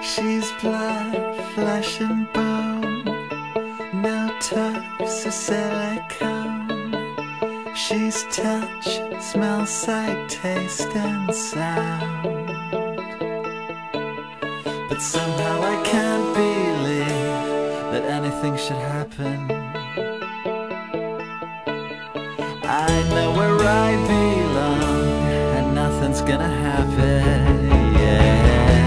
She's blood, flesh and bone, no toes or silicone. She's touch, smell, sight, taste and sound. But somehow I can't believe that anything should happen. I know where I belong and nothing's gonna happen, yeah.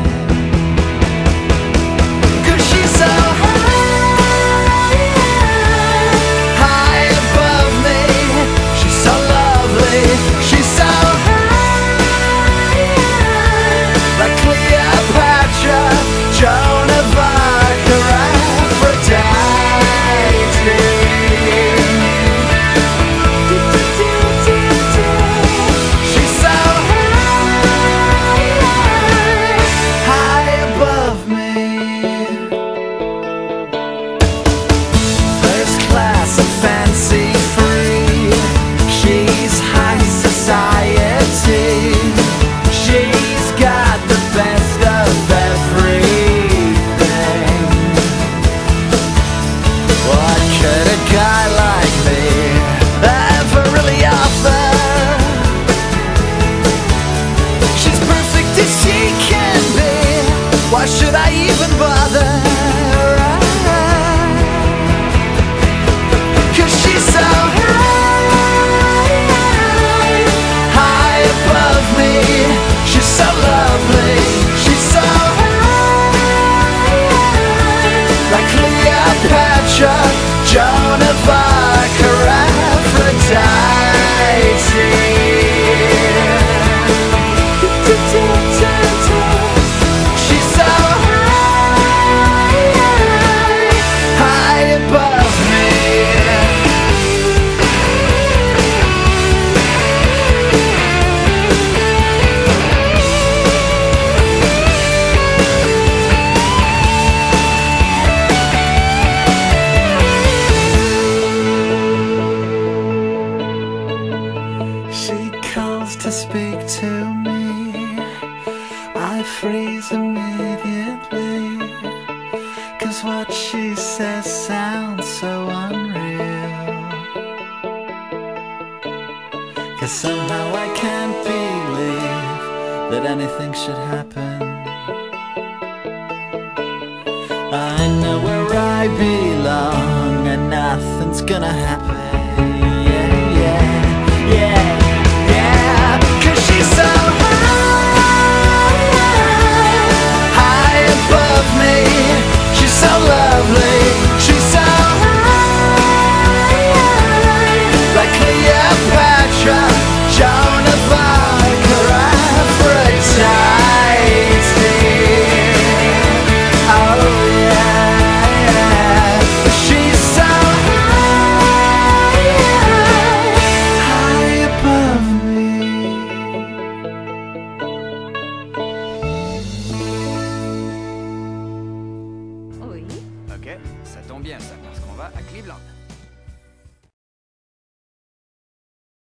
Why should I even bother? Cause she's so high above me. She's so lovely. She's so high, like Cleopatra, Joan of Arc, or Aphrodite. To speak to me, I freeze immediately, cause what she says sounds so unreal. Cause somehow I can't believe that anything should happen. I know where I belong and nothing's gonna happen.